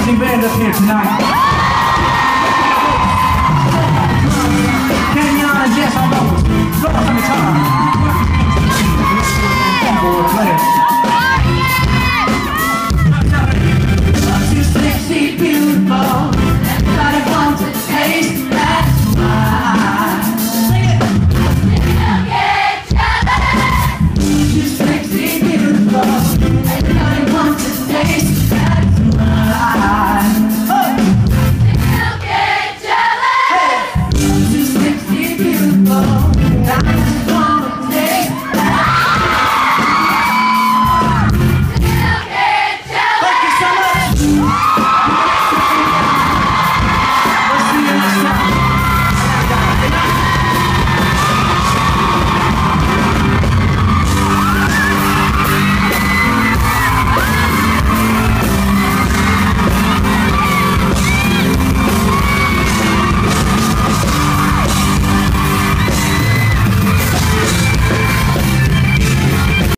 amazing band up here tonight. Kenyon and Jess on vocals. Ross on guitar. Keyboard player. Too sexy, beautiful. Everybody wants to taste that wine. Sing it. Too sexy, beautiful. Everybody wants to taste that wine. Too sexy, beautiful. I just wanna taste that. Thank you so much.